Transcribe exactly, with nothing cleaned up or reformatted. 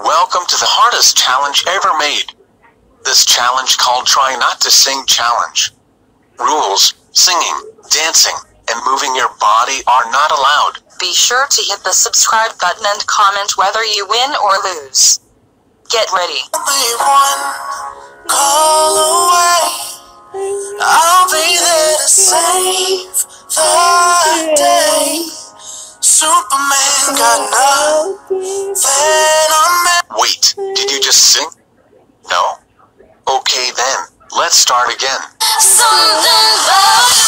Welcome to the hardest challenge ever made. This challenge called Try Not to Sing Challenge. Rules: singing, dancing, and moving your body are not allowed. Be sure to hit the subscribe button and comment whether you win or lose. Get ready. Only one call away, I'll be there to save the day. Superman got nothing on me. Wait, did you just sing? No? Okay then, let's start again. Something about